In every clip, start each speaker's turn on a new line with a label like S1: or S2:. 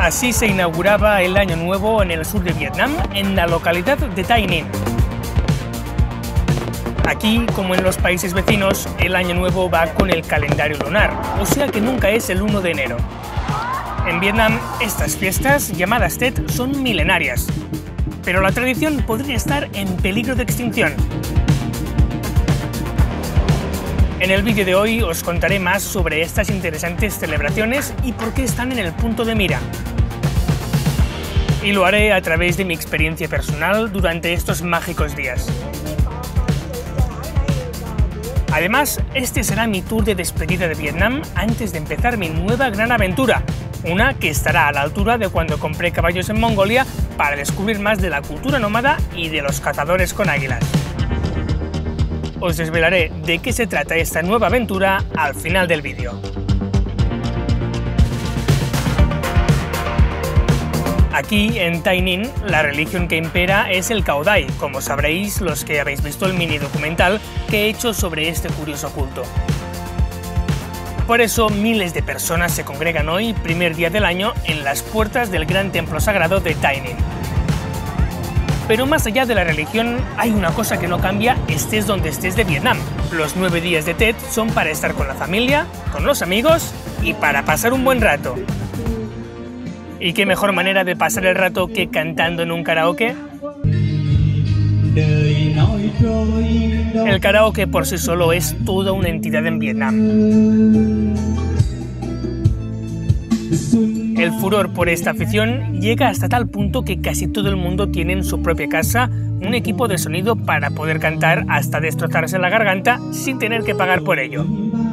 S1: Así se inauguraba el Año Nuevo en el sur de Vietnam, en la localidad de Tay Ninh. Aquí, como en los países vecinos, el Año Nuevo va con el calendario lunar, o sea que nunca es el 1 de enero. En Vietnam, estas fiestas, llamadas Tết, son milenarias, pero la tradición podría estar en peligro de extinción. En el vídeo de hoy os contaré más sobre estas interesantes celebraciones y por qué están en el punto de mira. Y lo haré a través de mi experiencia personal durante estos mágicos días. Además, este será mi tour de despedida de Vietnam antes de empezar mi nueva gran aventura, una que estará a la altura de cuando compré caballos en Mongolia para descubrir más de la cultura nómada y de los cazadores con águilas. Os desvelaré de qué se trata esta nueva aventura al final del vídeo. Aquí, en Tay Ninh, la religión que impera es el Cao Dai, como sabréis los que habéis visto el mini documental que he hecho sobre este curioso culto. Por eso, miles de personas se congregan hoy, primer día del año, en las puertas del gran templo sagrado de Tay Ninh. Pero más allá de la religión, hay una cosa que no cambia estés donde estés de Vietnam. Los 9 días de Tết son para estar con la familia, con los amigos y para pasar un buen rato. ¿Y qué mejor manera de pasar el rato que cantando en un karaoke? El karaoke por sí solo es toda una entidad en Vietnam. El furor por esta afición llega hasta tal punto que casi todo el mundo tiene en su propia casa un equipo de sonido para poder cantar hasta destrozarse la garganta sin tener que pagar por ello.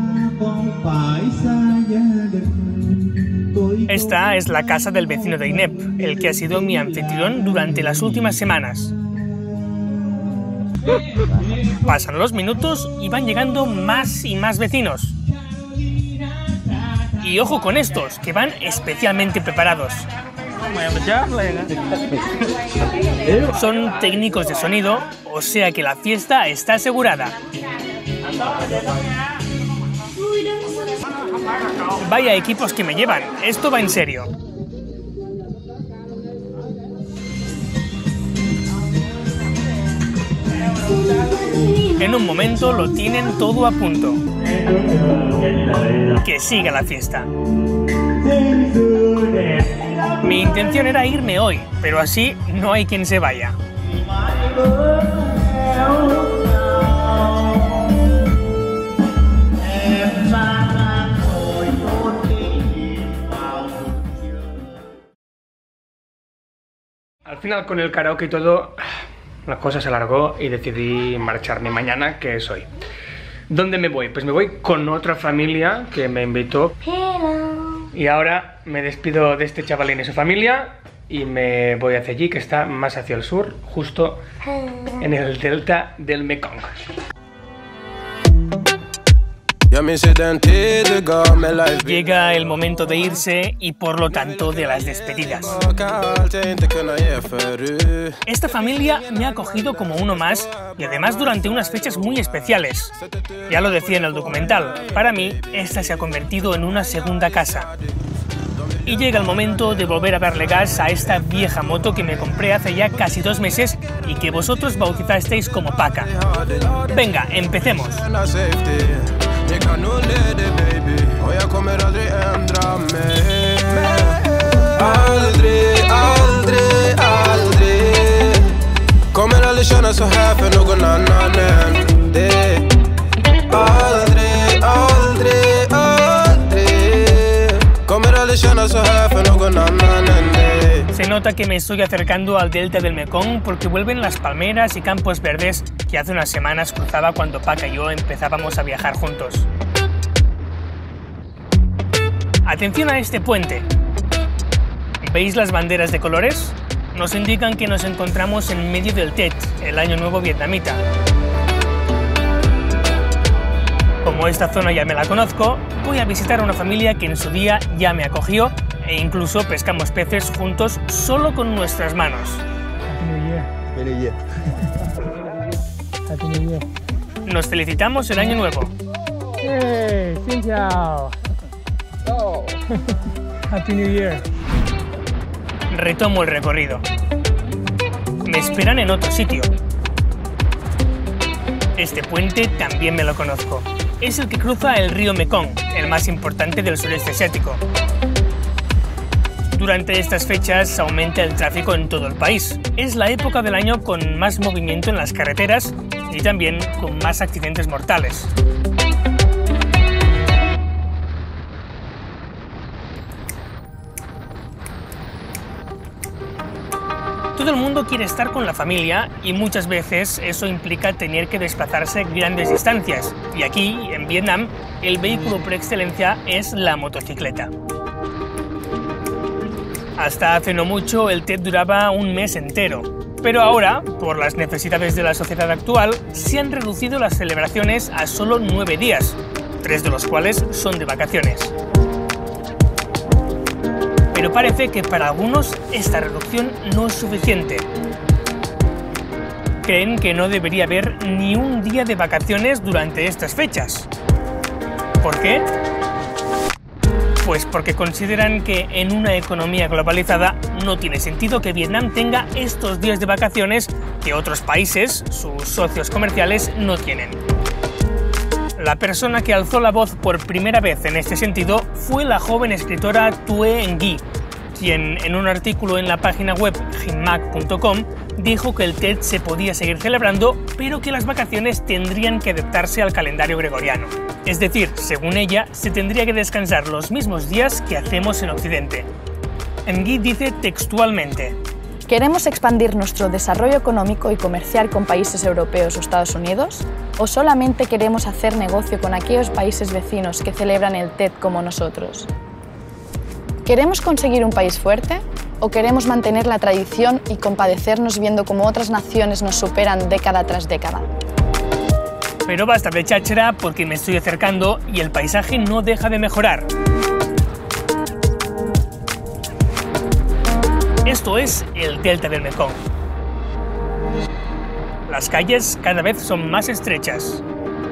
S1: Esta es la casa del vecino de Inep, el que ha sido mi anfitrión durante las últimas semanas. Pasan los minutos y van llegando más y más vecinos. Y ojo con estos, que van especialmente preparados. Son técnicos de sonido, o sea que la fiesta está asegurada. Vaya equipos que me llevan, esto va en serio. En un momento lo tienen todo a punto. Que siga la fiesta. Mi intención era irme hoy, pero así no hay quien se vaya. Al final, con el karaoke y todo, la cosa se alargó y decidí marcharme mañana, que es hoy. ¿Dónde me voy? Pues me voy con otra familia que me invitó. Y ahora me despido de este chavalín y su familia y me voy hacia allí, que está más hacia el sur, justo en el delta del Mekong. Llega el momento de irse y por lo tanto de las despedidas. Esta familia me ha acogido como uno más y además durante unas fechas muy especiales. Ya lo decía en el documental, para mí esta se ha convertido en una segunda casa. Y llega el momento de volver a darle gas a esta vieja moto que me compré hace ya casi 2 meses y que vosotros bautizasteis como Paca. Venga, empecemos. Se nota que me estoy acercando al delta del Mekong porque vuelven las palmeras y campos verdes que hace unas semanas cruzaba cuando Paca y yo empezábamos a viajar juntos. Atención a este puente. ¿Veis las banderas de colores? Nos indican que nos encontramos en medio del Tết, el Año Nuevo vietnamita. Como esta zona ya me la conozco, voy a visitar a una familia que en su día ya me acogió e incluso pescamos peces juntos solo con nuestras manos. Happy New Year. Happy New Year. Nos felicitamos el Año Nuevo.
S2: Hey, xin chào. Oh.
S1: Happy New Year. Retomo el recorrido. Me esperan en otro sitio. Este puente también me lo conozco. Es el que cruza el río Mekong, el más importante del sureste asiático. Durante estas fechas aumenta el tráfico en todo el país. Es la época del año con más movimiento en las carreteras y también con más accidentes mortales. Todo el mundo quiere estar con la familia y muchas veces eso implica tener que desplazarse grandes distancias. Y aquí, en Vietnam, el vehículo por excelencia es la motocicleta. Hasta hace no mucho el TED duraba un mes entero, pero ahora, por las necesidades de la sociedad actual, se han reducido las celebraciones a solo 9 días, 3 de los cuales son de vacaciones. Pero parece que para algunos esta reducción no es suficiente. Creen que no debería haber ni un día de vacaciones durante estas fechas. ¿Por qué? Pues porque consideran que en una economía globalizada no tiene sentido que Vietnam tenga estos días de vacaciones que otros países, sus socios comerciales, no tienen. La persona que alzó la voz por primera vez en este sentido fue la joven escritora Thuy Nguyen, quien en un artículo en la página web hinmac.com dijo que el TED se podía seguir celebrando, pero que las vacaciones tendrían que adaptarse al calendario gregoriano. Es decir, según ella, se tendría que descansar los mismos días que hacemos en Occidente. Nguyen dice textualmente:
S2: ¿Queremos expandir nuestro desarrollo económico y comercial con países europeos o Estados Unidos? ¿O solamente queremos hacer negocio con aquellos países vecinos que celebran el TED como nosotros? ¿Queremos conseguir un país fuerte? ¿O queremos mantener la tradición y compadecernos viendo cómo otras naciones nos superan década tras década?
S1: Pero basta de cháchara porque me estoy acercando y el paisaje no deja de mejorar. Esto es el delta del Mekong. Las calles cada vez son más estrechas.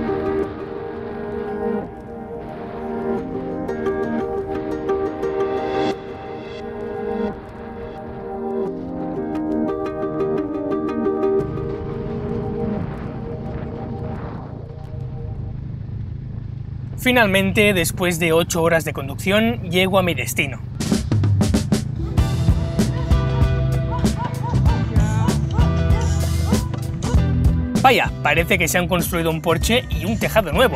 S1: Finalmente, después de 8 horas de conducción, llego a mi destino. Vaya, parece que se han construido un porche y un tejado nuevo.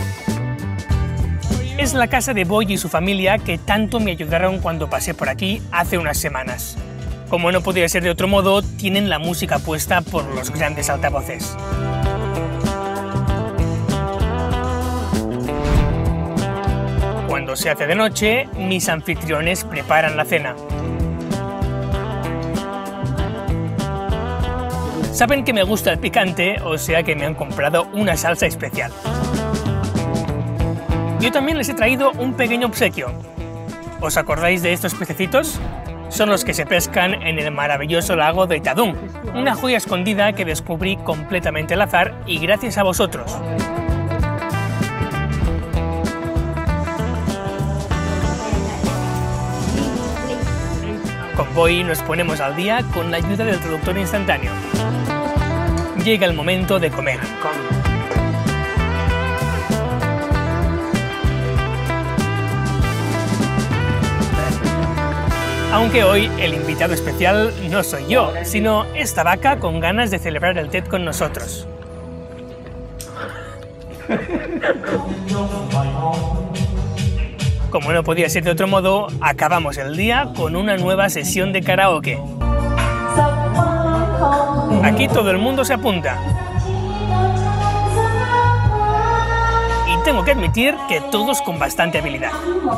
S1: Es la casa de Boy y su familia que tanto me ayudaron cuando pasé por aquí hace unas semanas. Como no podía ser de otro modo, tienen la música puesta por los grandes altavoces. Cuando se hace de noche, mis anfitriones preparan la cena. Saben que me gusta el picante, o sea que me han comprado una salsa especial. Yo también les he traído un pequeño obsequio. ¿Os acordáis de estos pececitos? Son los que se pescan en el maravilloso lago de Ta Dung, una joya escondida que descubrí completamente al azar y gracias a vosotros. Con Boy nos ponemos al día con la ayuda del traductor instantáneo. Llega el momento de comer. Aunque hoy el invitado especial no soy yo, sino esta vaca con ganas de celebrar el TED con nosotros. Como no podía ser de otro modo, acabamos el día con una nueva sesión de karaoke. Aquí todo el mundo se apunta. Y tengo que admitir que todos con bastante habilidad.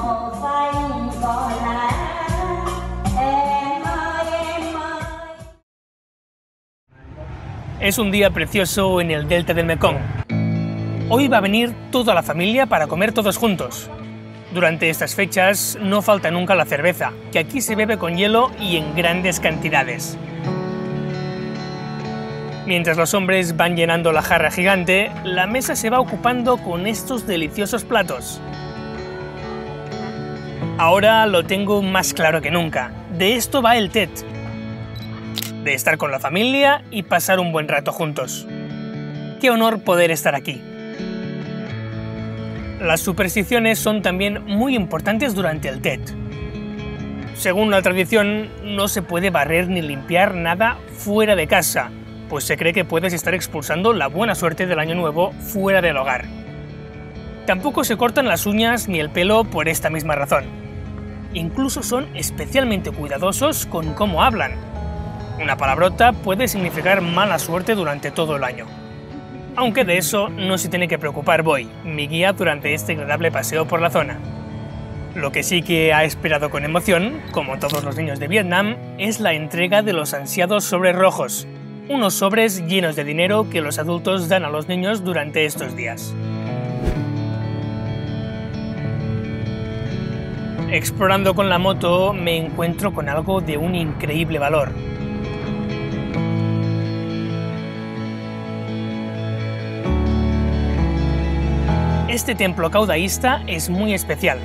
S1: Es un día precioso en el delta del Mekong. Hoy va a venir toda la familia para comer todos juntos. Durante estas fechas no falta nunca la cerveza, que aquí se bebe con hielo y en grandes cantidades. Mientras los hombres van llenando la jarra gigante, la mesa se va ocupando con estos deliciosos platos. Ahora lo tengo más claro que nunca. De esto va el Tet. De estar con la familia y pasar un buen rato juntos. ¡Qué honor poder estar aquí! Las supersticiones son también muy importantes durante el Tet. Según la tradición, no se puede barrer ni limpiar nada fuera de casa, pues se cree que puedes estar expulsando la buena suerte del año nuevo fuera del hogar. Tampoco se cortan las uñas ni el pelo por esta misma razón. Incluso son especialmente cuidadosos con cómo hablan. Una palabrota puede significar mala suerte durante todo el año. Aunque de eso no se tiene que preocupar Boy, mi guía durante este agradable paseo por la zona. Lo que sí que ha esperado con emoción, como todos los niños de Vietnam, es la entrega de los ansiados sobres rojos, unos sobres llenos de dinero que los adultos dan a los niños durante estos días. Explorando con la moto me encuentro con algo de un increíble valor. Este templo caudaísta es muy especial.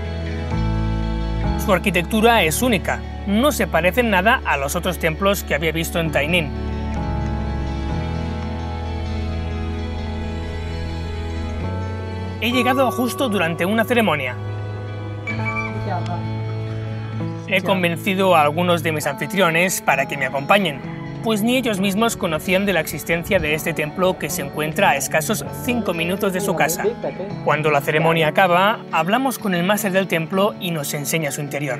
S1: Su arquitectura es única, no se parece en nada a los otros templos que había visto en Tai Ninh. He llegado justo durante una ceremonia. He convencido a algunos de mis anfitriones para que me acompañen, pues ni ellos mismos conocían de la existencia de este templo que se encuentra a escasos 5 minutos de su casa. Cuando la ceremonia acaba, hablamos con el máster del templo y nos enseña su interior.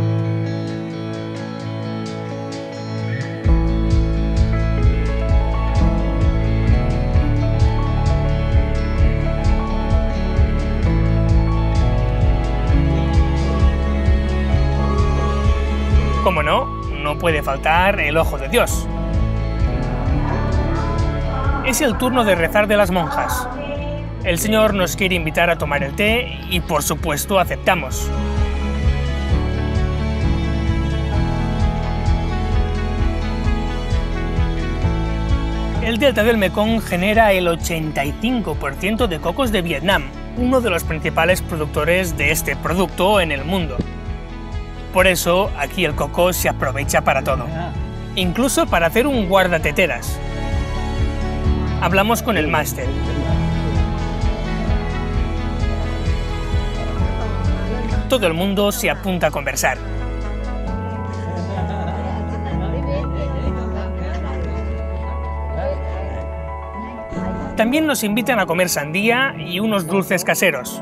S1: Como no, no puede faltar el ojo de Dios. Es el turno de rezar de las monjas. El señor nos quiere invitar a tomar el té y por supuesto aceptamos. El delta del Mekong genera el 85% de cocos de Vietnam, uno de los principales productores de este producto en el mundo. Por eso, aquí el coco se aprovecha para todo, incluso para hacer un guardateteras. Hablamos con el máster. Todo el mundo se apunta a conversar. También nos invitan a comer sandía y unos dulces caseros.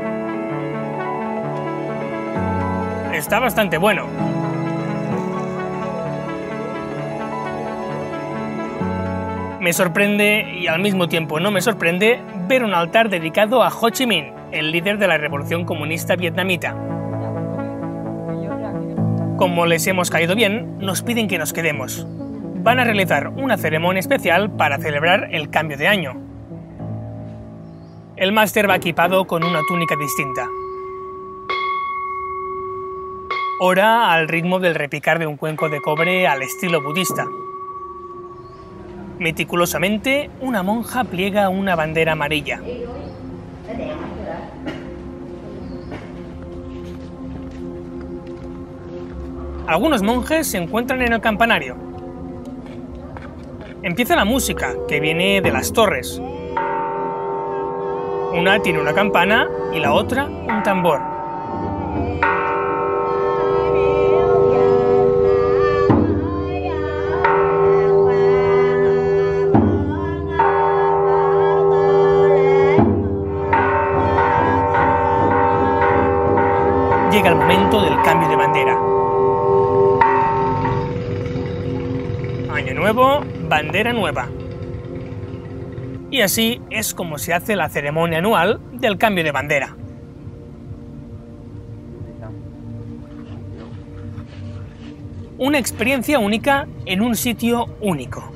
S1: Está bastante bueno. Me sorprende, y al mismo tiempo no me sorprende, ver un altar dedicado a Ho Chi Minh, el líder de la revolución comunista vietnamita. Como les hemos caído bien, nos piden que nos quedemos. Van a realizar una ceremonia especial para celebrar el cambio de año. El máster va equipado con una túnica distinta. Ora al ritmo del repicar de un cuenco de cobre al estilo budista. Meticulosamente, una monja pliega una bandera amarilla. Algunos monjes se encuentran en el campanario. Empieza la música, que viene de las torres. Una tiene una campana y la otra un tambor. Llega el momento del cambio de bandera. Año nuevo, bandera nueva. Y así es como se hace la ceremonia anual del cambio de bandera. Una experiencia única en un sitio único.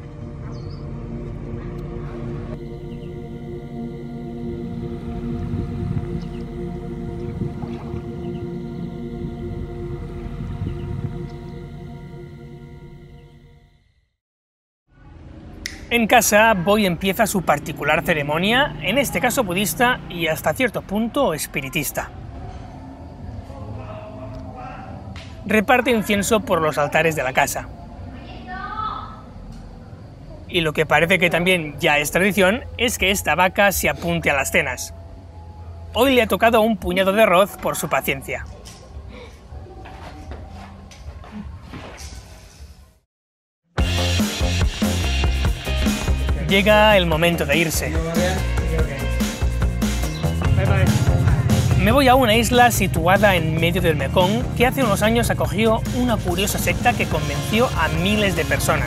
S1: En casa, Boy empieza su particular ceremonia, en este caso budista y hasta cierto punto espiritista. reparte incienso por los altares de la casa. Y lo que parece que también ya es tradición es que esta vaca se apunte a las cenas. Hoy le ha tocado un puñado de arroz por su paciencia. Llega el momento de irse. Me voy a una isla situada en medio del Mekong que hace unos años acogió una curiosa secta que convenció a miles de personas.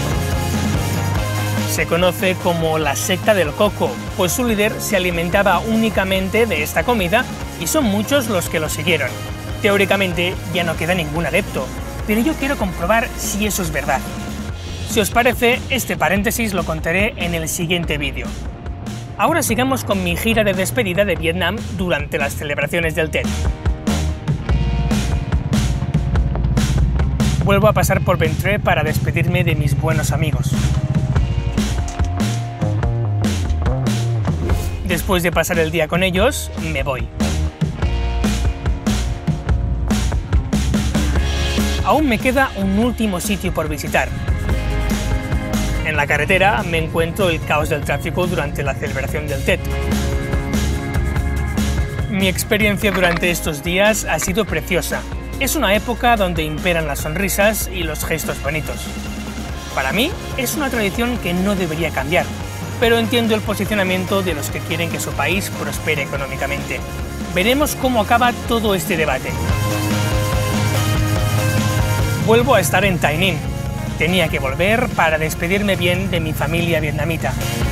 S1: Se conoce como la secta del coco, pues su líder se alimentaba únicamente de esta comida y son muchos los que lo siguieron. Teóricamente ya no queda ningún adepto, pero yo quiero comprobar si eso es verdad. Si os parece, este paréntesis lo contaré en el siguiente vídeo. Ahora sigamos con mi gira de despedida de Vietnam durante las celebraciones del Tet. Vuelvo a pasar por Bến Tre para despedirme de mis buenos amigos. Después de pasar el día con ellos, me voy. Aún me queda un último sitio por visitar. En la carretera me encuentro el caos del tráfico durante la celebración del Tet. Mi experiencia durante estos días ha sido preciosa. Es una época donde imperan las sonrisas y los gestos bonitos. Para mí es una tradición que no debería cambiar, pero entiendo el posicionamiento de los que quieren que su país prospere económicamente. Veremos cómo acaba todo este debate. Vuelvo a estar en Tay Ninh. Tenía que volver para despedirme bien de mi familia vietnamita.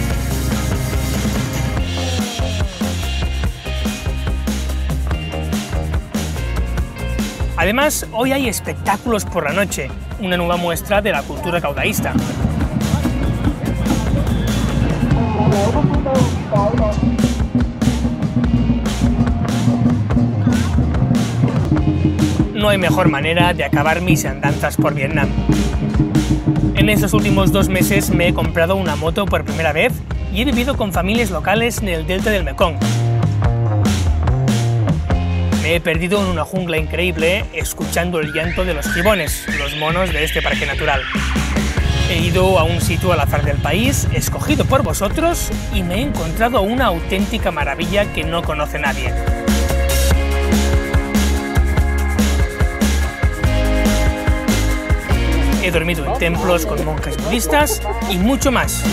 S1: Además, hoy hay espectáculos por la noche, una nueva muestra de la cultura caudaísta. No hay mejor manera de acabar mis andanzas por Vietnam. En estos últimos 2 meses me he comprado una moto por primera vez y he vivido con familias locales en el delta del Mekong. Me he perdido en una jungla increíble escuchando el llanto de los gibones, los monos de este parque natural. He ido a un sitio al azar del país, escogido por vosotros, y me he encontrado una auténtica maravilla que no conoce nadie. He dormido en templos con monjes budistas y mucho más.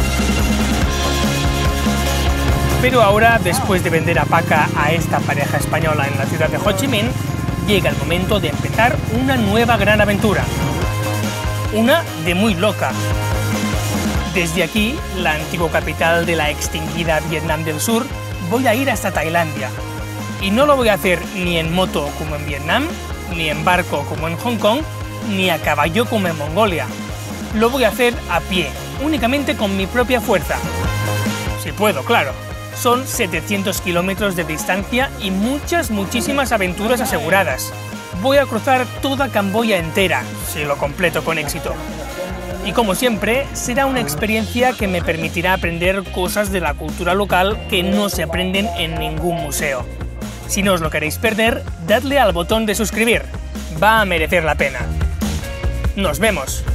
S1: Pero ahora, después de vender a Paca a esta pareja española en la ciudad de Ho Chi Minh, llega el momento de empezar una nueva gran aventura. Una de muy loca. Desde aquí, la antigua capital de la extinguida Vietnam del Sur, voy a ir hasta Tailandia. Y no lo voy a hacer ni en moto como en Vietnam, ni en barco como en Hong Kong, ni a caballo como en Mongolia. Lo voy a hacer a pie, únicamente con mi propia fuerza. Si puedo, claro. Son 700 kilómetros de distancia y muchísimas aventuras aseguradas. Voy a cruzar toda Camboya entera, si lo completo con éxito. Y como siempre, será una experiencia que me permitirá aprender cosas de la cultura local que no se aprenden en ningún museo. Si no os lo queréis perder, dadle al botón de suscribir. Va a merecer la pena. ¡Nos vemos!